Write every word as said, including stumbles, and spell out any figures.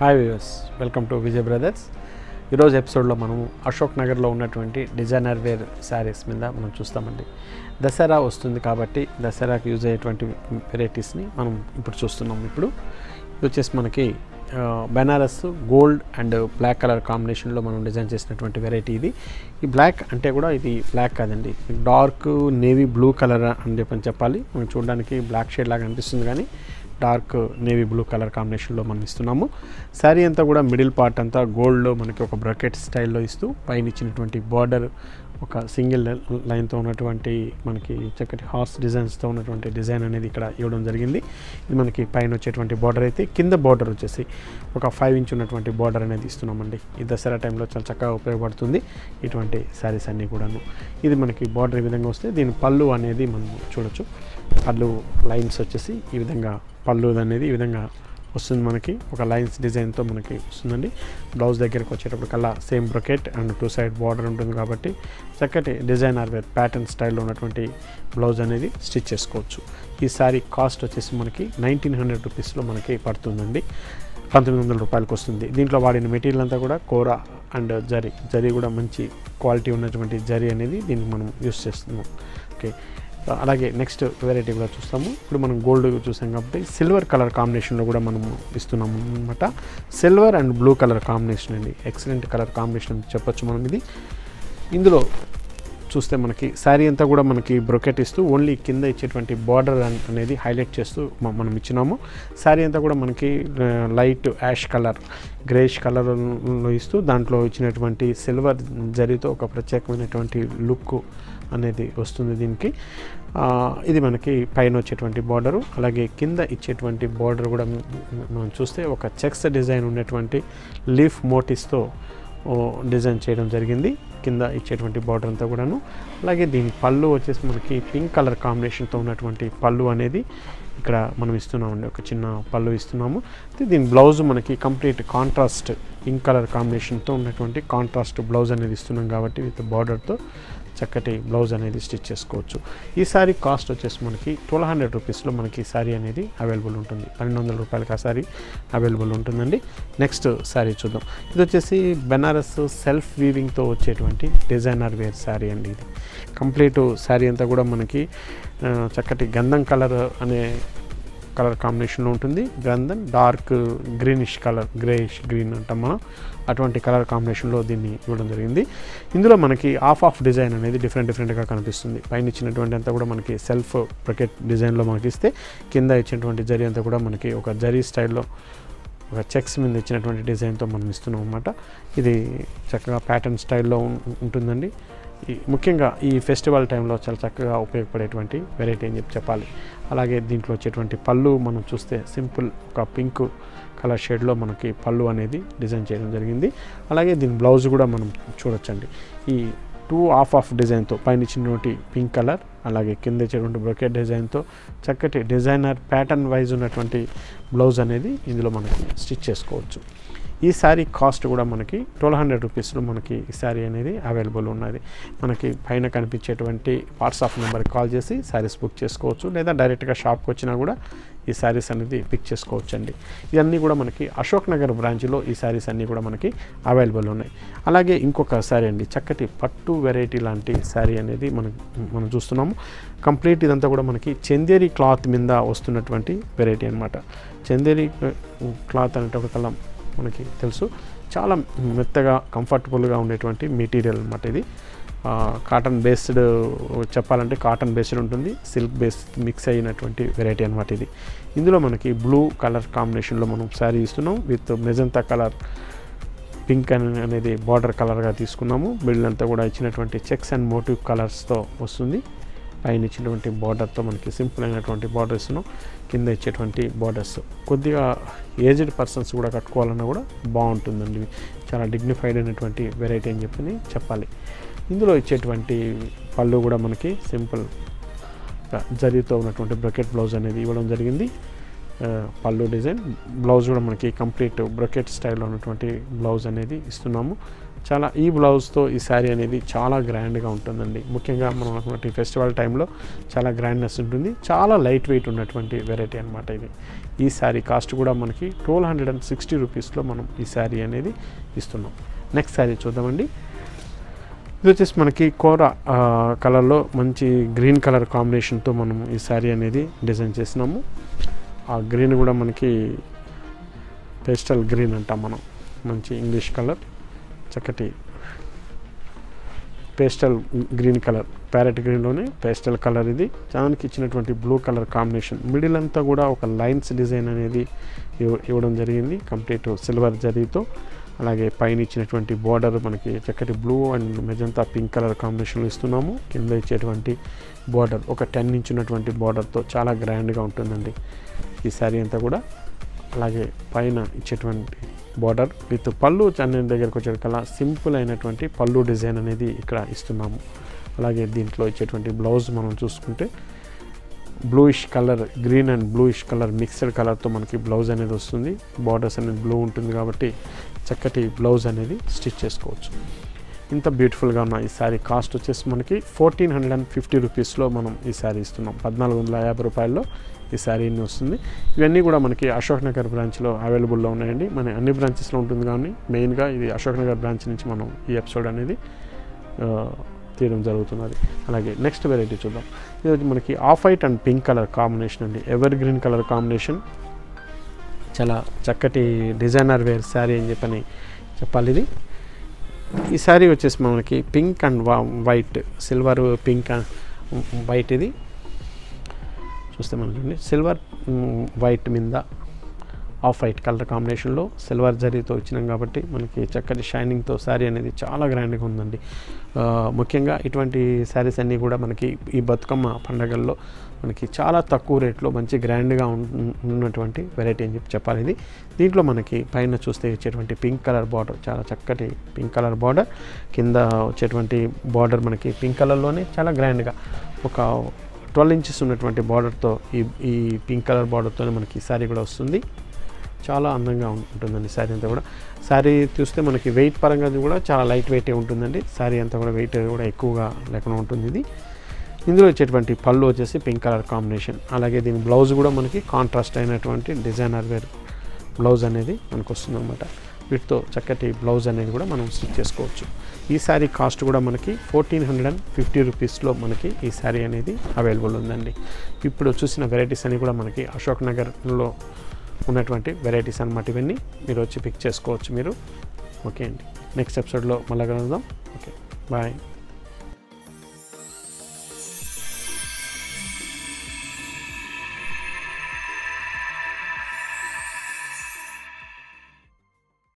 Hi viewers, welcome to Vijay brothers. ఈరోజు ఎపిసోడ్లో మనము అశోక్ నగర్లో ఉన్నటువంటి డిజైనర్ వేర్ శారీస్ మీద మనం చూస్తామండి. దసరా వస్తుంది కాబట్టి దసరాకి యూజ్ అయ్యేటువంటి వెరైటీస్ని మనం ఇప్పుడు చూస్తున్నాం. ఇప్పుడు ఇది వచ్చేసి మనకి Banaras gold and black colour కాంబినేషన్లో మనం డిజైన్ చేసినటువంటి వెరైటీ ఇది. ఈ బ్లాక్ అంటే కూడా ఇది బ్లాక్ కాదండి, డార్క్ నేవీ బ్లూ కలర్ అని చెప్పని చెప్పాలి. మనం చూడడానికి బ్లాక్ షేడ్ లాగా అనిపిస్తుంది, కానీ డార్క్ నేవీ బ్లూ కలర్ కాంబినేషన్లో మనం ఇస్తున్నాము. శారీ అంతా కూడా మిడిల్ పార్ట్ అంతా గోల్డ్లో మనకి ఒక బ్రకెట్ స్టైల్లో ఇస్తూ పైన ఇచ్చినటువంటి బార్డర్ ఒక సింగిల్ లైన్తో ఉన్నటువంటి మనకి చక్కటి హార్స్ డిజైన్స్తో ఉన్నటువంటి డిజైన్ అనేది ఇక్కడ ఇవ్వడం జరిగింది. ఇది మనకి పైన వచ్చేటువంటి బార్డర్ అయితే, కింద బార్డర్ వచ్చేసి ఒక ఫైవ్ ఇంచ్ ఉన్నటువంటి బార్డర్ అనేది ఇస్తున్నామండి. ఈ దసరా టైంలో చాలా చక్కగా ఉపయోగపడుతుంది ఇటువంటి శారీస్ అన్నీ కూడాను. ఇది మనకి బార్డర్ ఈ విధంగా వస్తే దీని పళ్ళు అనేది మనం చూడొచ్చు. పళ్ళు లైన్స్ వచ్చేసి ఈ విధంగా పళ్ళు అనేది ఈ విధంగా వస్తుంది, మనకి ఒక లైన్స్ డిజైన్తో మనకి వస్తుందండి. బ్లౌజ్ దగ్గరికి వచ్చేటప్పుడు కల్లా same brocade and two side border ఉంటుంది కాబట్టి చక్కటి డిజైనర్ వేర్ ప్యాటర్న్ స్టైల్లో ఉన్నటువంటి బ్లౌజ్ అనేది స్టిచ్ చేసుకోవచ్చు. ఈ సారీ కాస్ట్ వచ్చేసి మనకి నైన్టీన్ హండ్రెడ్ రూపీస్లో మనకి పడుతుందండి, పంతొమ్మిది వందల రూపాయలకు వస్తుంది. దీంట్లో వాడిన మెటీరియల్ అంతా కూడా కోరా అండ్ జరీ జరీ కూడా మంచి క్వాలిటీ ఉన్నటువంటి జరీ అనేది దీనికి మనం యూస్ చేస్తున్నాం. ఓకే, అలాగే నెక్స్ట్ వెరైటీ కూడా చూస్తాము. ఇప్పుడు మనం గోల్డ్ చూసాం కాబట్టి సిల్వర్ కలర్ కాంబినేషన్లో కూడా మనము ఇస్తున్నాము అనమాట. Silver and blue colour combination అండి, ఎక్సలెంట్ కలర్ కాంబినేషన్ చెప్పొచ్చు మనం. ఇది ఇందులో చూస్తే మనకి శారీ అంతా కూడా మనకి బ్రొకెట్ ఇస్తూ ఓన్లీ కింద ఇచ్చేటువంటి బార్డర్ అనేది హైలైట్ చేస్తూ మనం ఇచ్చినాము. శారీ అంతా కూడా మనకి లైట్ యాష్ కలర్ గ్రేష్ కలర్లో ఇస్తూ దాంట్లో ఇచ్చినటువంటి సిల్వర్ జరీతో ఒక ప్రత్యేకమైనటువంటి లుక్ అనేది వస్తుంది దీనికి. ఇది మనకి పైన వచ్చేటువంటి బార్డరు, అలాగే కింద ఇచ్చేటువంటి బార్డర్ కూడా మనం చూస్తే ఒక చెక్స్ డిజైన్ ఉన్నటువంటి లీఫ్ మోటివ్స్తో డిజైన్ చేయడం జరిగింది కింద ఇచ్చేటువంటి బార్డర్ అంతా కూడాను. అలాగే దీని పళ్ళు వచ్చేసి మనకి పింక్ కలర్ కాంబినేషన్తో ఉన్నటువంటి పళ్ళు అనేది ఇక్కడ మనం ఇస్తున్నామండి, ఒక చిన్న పళ్ళు ఇస్తున్నాము. దీని బ్లౌజ్ మనకి కంప్లీట్ కాంట్రాస్ట్ పింక్ కలర్ కాంబినేషన్తో ఉన్నటువంటి కాంట్రాస్ట్ బ్లౌజ్ అనేది ఇస్తున్నాం కాబట్టి విత్ బార్డర్తో చక్కటి బ్లౌజ్ అనేది స్టిచ్ చేసుకోవచ్చు. ఈ సారీ కాస్ట్ వచ్చేసి మనకి ట్వెల్వ్ హండ్రెడ్ రూపీస్లో మనకి సారీ అనేది అవైలబుల్ ఉంటుంది, పన్నెండు వందల రూపాయలకి ఆ సారీ అవైలబుల్ ఉంటుందండి. నెక్స్ట్ సారీ చూద్దాం. ఇది వచ్చేసి బెనారస్ సెల్ఫ్ వీవింగ్తో వచ్చేటువంటి డిజైనర్ వేర్ శారీ అండి. ఇది కంప్లీట్ శారీ అంతా కూడా మనకి చక్కటి గంధం కలర్ అనే కలర్ కాంబినేషన్లో ఉంటుంది. గంధం dark greenish colour, greyish green అంటాం మనం, అటువంటి కలర్ కాంబినేషన్లో దీన్ని ఇవ్వడం జరిగింది. ఇందులో మనకి ఆఫ్ ఆఫ్ డిజైన్ అనేది డిఫరెంట్ డిఫరెంట్గా కనిపిస్తుంది. పైన ఇచ్చినటువంటి అంతా కూడా మనకి సెల్ఫ్ బ్రకెట్ డిజైన్లో మనకి ఇస్తే, కింద ఇచ్చినటువంటి జరీ అంతా కూడా మనకి ఒక జరీ స్టైల్లో ఒక చెక్స్ మీద ఇచ్చినటువంటి డిజైన్తో మనం ఇస్తున్నాం అన్నమాట. ఇది చక్కగా ప్యాటర్న్ స్టైల్లో ఉంటుందండి. ఈ ముఖ్యంగా ఈ ఫెస్టివల్ టైంలో చాలా చక్కగా ఉపయోగపడేటువంటి వెరైటీ అని చెప్పి చెప్పాలి. అలాగే దీంట్లో వచ్చేటువంటి పళ్ళు మనం చూస్తే సింపుల్ ఒక పింక్ కలర్ షేడ్లో మనకి పళ్ళు అనేది డిజైన్ చేయడం జరిగింది. అలాగే దీని బ్లౌజ్ కూడా మనం చూడొచ్చండి. ఈ టూ ఆఫ్ ఆఫ్ డిజైన్తో పైన ఇచ్చినటువంటి పింక్ కలర్, అలాగే కింద ఇచ్చేటువంటి బ్రొకెట్ డిజైన్తో చక్కటి డిజైనర్ ప్యాటర్న్ వైజ్ ఉన్నటువంటి బ్లౌజ్ అనేది ఇందులో మనకి స్టిచ్ చేసుకోవచ్చు. ఈ శారీ కాస్ట్ కూడా మనకి ట్వెల్వ్ హండ్రెడ్ రూపీస్లో మనకి ఈ శారీ అనేది అవైలబుల్ ఉన్నది. మనకి పైన కనిపించేటువంటి వాట్సాప్ నెంబర్కి కాల్ చేసి శారీస్ బుక్ చేసుకోవచ్చు, లేదా డైరెక్ట్గా షాప్కి వచ్చినా కూడా ఈ శారీస్ అనేది పిక్ చేసుకోవచ్చు అండి. ఇవన్నీ కూడా మనకి అశోక్ నగర్ బ్రాంచ్లో ఈ శారీస్ అన్నీ కూడా మనకి అవైలబుల్ ఉన్నాయి. అలాగే ఇంకొక శారీ అండి, చక్కటి పట్టు వెరైటీ లాంటి శారీ అనేది మనం మనం చూస్తున్నాము. కంప్లీట్ ఇదంతా కూడా మనకి చందేరి క్లాత్ మీద వస్తున్నటువంటి వెరైటీ అనమాట. చందేరి క్లాత్ అనేటప్పటికల్లా మనకి తెలుసు, చాలా మెత్తగా కంఫర్టబుల్గా ఉండేటువంటి మెటీరియల్ అనమాట. ఇది కాటన్ బేస్డ్ చెప్పాలంటే కాటన్ బేస్డ్ ఉంటుంది, సిల్క్ బేస్ మిక్స్ అయినటువంటి వెరైటీ అనమాట ఇది. ఇందులో మనకి బ్లూ కలర్ కాంబినేషన్లో మనం శారీ ఇస్తున్నాం, విత్ మెజంతా కలర్ పింక్ అనేది బార్డర్ కలర్గా తీసుకున్నాము. బిల్డ్ అంతా కూడా ఇచ్చినటువంటి చెక్స్ అండ్ మోటివ్ కలర్స్తో వస్తుంది. పైన ఇచ్చినటువంటి బార్డర్తో మనకి సింపుల్ అయినటువంటి బార్డర్ ఇస్తున్నాం, కింద ఇచ్చేటువంటి బార్డర్స్ కొద్దిగా ఏజ్డ్ పర్సన్స్ కూడా కట్టుకోవాలన్నా కూడా బాగుంటుందండి. చాలా డిగ్నిఫైడ్ అయినటువంటి వెరైటీ అని చెప్పి చెప్పాలి. ఇందులో ఇచ్చేటువంటి పళ్ళు కూడా మనకి సింపుల్ జరీతో ఉన్నటువంటి బ్రకెట్ బ్లౌజ్ అనేది ఇవ్వడం జరిగింది. పళ్ళు డిజైన్ బ్లౌజ్ కూడా మనకి కంప్లీట్ బ్రకెట్ స్టైల్లో ఉన్నటువంటి బ్లౌజ్ అనేది ఇస్తున్నాము. చాలా ఈ బ్లౌజ్తో ఈ శారీ అనేది చాలా గ్రాండ్గా ఉంటుందండి. ముఖ్యంగా మనం అనుకున్నట్టు ఈ ఫెస్టివల్ టైంలో చాలా గ్రాండ్నెస్ ఉంటుంది. చాలా లైట్ వెయిట్ ఉన్నటువంటి వెరైటీ అనమాట ఇది. ఈ శారీ కాస్ట్ కూడా మనకి ట్వెల్వ్ హండ్రెడ్ అండ్ సిక్స్టీ రూపీస్లో మనం ఈ శారీ అనేది ఇస్తున్నాం. నెక్స్ట్ శారీ చూద్దామండి. ఇది వచ్చేసి మనకి కోరా కలర్లో మంచి గ్రీన్ కలర్ కాంబినేషన్తో మనం ఈ శారీ అనేది డిజైన్ చేసినాము. ఆ గ్రీన్ కూడా మనకి పేస్టల్ గ్రీన్ అంటాం మనం, మంచి ఇంగ్లీష్ కలర్, చక్కటి పేస్టల్ గ్రీన్ కలర్, ప్యారెట్ గ్రీన్లోనే పేస్టల్ కలర్. ఇది దానికి ఇచ్చినటువంటి బ్లూ కలర్ కాంబినేషన్. మిడిల్ అంతా కూడా ఒక లైన్స్ డిజైన్ అనేది ఇవ్వడం జరిగింది కంప్లీట్ సిల్వర్ జరీతో. అలాగే పైన ఇచ్చినటువంటి బార్డర్ మనకి చక్కటి blue and magenta pink colour కాంబినేషన్లో ఇస్తున్నాము. కింద ఇచ్చేటువంటి బార్డర్ ఒక టెన్ ఇంచ్ ఉన్నటువంటి బార్డర్తో చాలా గ్రాండ్గా ఉంటుందండి ఈ శారీ అంతా కూడా. అలాగే పైన ఇచ్చేటువంటి బార్డర్ విత్ పళ్ళు చన్న దగ్గరకు వచ్చేకల్లా సింపుల్ అయినటువంటి పళ్ళు డిజైన్ అనేది ఇక్కడ ఇస్తున్నాము. అలాగే దీంట్లో ఇచ్చేటువంటి బ్లౌజ్ మనం చూసుకుంటే bluish colour, green and bluish colour mixed కలర్తో మనకి బ్లౌజ్ అనేది వస్తుంది. బార్డర్స్ అనేది బ్లూ ఉంటుంది కాబట్టి చక్కటి బ్లౌజ్ అనేది స్టిచ్ చేసుకోవచ్చు. ఇంత బ్యూటిఫుల్గా ఉన్న ఈ శారీ కాస్ట్ వచ్చేసి మనకి ఫోర్టీన్ హండ్రెడ్ అండ్ ఫిఫ్టీ రూపీస్లో మనం ఈ శారీ ఇస్తున్నాం. పద్నాలుగు వందల యాభై రూపాయల్లో ఈ శారీని వస్తుంది. ఇవన్నీ కూడా మనకి అశోక్ నగర్ బ్రాంచ్లో అవైలబుల్లో ఉన్నాయండి. మన అన్ని బ్రాంచెస్లో ఉంటుంది కానీ మెయిన్గా ఇది అశోక్ నగర్ బ్రాంచ్ నుంచి మనం ఈ ఎపిసోడ్ అనేది తీయడం జరుగుతున్నది. అలాగే నెక్స్ట్ వెరైటీ చూద్దాం. ఇది మనకి off white and pink colour combination అండి, ఎవర్ గ్రీన్ కలర్ కాంబినేషన్. చాలా చక్కటి డిజైనర్ వేర్ శారీ అని చెప్పని చెప్పాలి. ఇది ఈ శారీ వచ్చేసి మనకి pink and white, silver pink and white. ఇది చూస్తే మనం చూడండి సిల్వర్ వైట్ మీద ఆఫ్ వైట్ కలర్ కాంబినేషన్లో సిల్వర్ జరీతో ఇచ్చినాం కాబట్టి మనకి చక్కటి షైనింగ్తో శారీ అనేది చాలా గ్రాండ్గా ఉందండి. ముఖ్యంగా ఇటువంటి శారీస్ అన్నీ కూడా మనకి ఈ బతుకమ్మ పండగల్లో మనకి చాలా తక్కువ రేట్లో మంచి గ్రాండ్గా ఉన్నటువంటి వెరైటీ అని చెప్పి చెప్పాలి. ఇది దీంట్లో మనకి పైన చూస్తే వచ్చేటువంటి పింక్ కలర్ బార్డర్, చాలా చక్కటి పింక్ కలర్ బార్డర్, కింద వచ్చేటువంటి బార్డర్ మనకి పింక్ కలర్లోనే చాలా గ్రాండ్గా ఒక ట్వెల్వ్ ఇంచెస్ ఉన్నటువంటి బార్డర్తో ఈ ఈ పింక్ కలర్ బార్డర్తోనే మనకి శారీ కూడా వస్తుంది. చాలా అందంగా ఉంటుందండి శారీ అంతా కూడా. శారీ చూస్తే మనకి వెయిట్ పరంగా కూడా చాలా లైట్ వెయిటే ఉంటుందండి. శారీ అంతా కూడా వెయిట్ కూడా ఎక్కువగా లేకుండా ఉంటుంది. ఇది ఇందులో వచ్చేటువంటి పళ్ళు వచ్చేసి పింక్ కలర్ కాంబినేషన్. అలాగే దీని బ్లౌజ్ కూడా మనకి కాంట్రాస్ట్ అయినటువంటి డిజైనర్ వేర్ బ్లౌజ్ అనేది మనకు వస్తుంది అనమాట. వీటితో చక్కటి బ్లౌజ్ అనేది కూడా మనం స్టిచ్ చేసుకోవచ్చు. ఈ శారీ కాస్ట్ కూడా మనకి ఫోర్టీన్ హండ్రెడ్ అండ్ ఫిఫ్టీ రూపీస్లో మనకి ఈ శారీ అనేది అవైలబుల్ ఉందండి. ఇప్పుడు చూసిన వెరైటీస్ అన్నీ కూడా మనకి అశోక్ నగర్లో ఉన్నటువంటి వెరైటీస్ అన్నమాట. ఇవన్నీ మీరు వచ్చి పిక్ చేసుకోవచ్చు మీరు. ఓకే అండి, నెక్స్ట్ ఎపిసోడ్లో మళ్ళీ కలుద్దాం. Okay, bye.